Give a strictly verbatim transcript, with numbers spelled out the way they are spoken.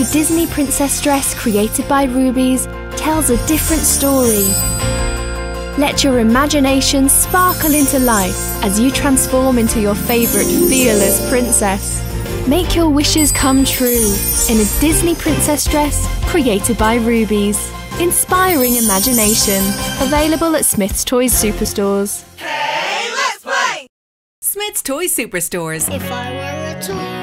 Disney princess dress created by Rubies tells a different story. Let your imagination sparkle into life as you transform into your favourite fearless princess. Make your wishes come true in a Disney princess dress created by Rubies. Inspiring imagination. Available at Smyths Toys Superstores. Hey, let's play! Smyths Toy Superstores. If I were a toy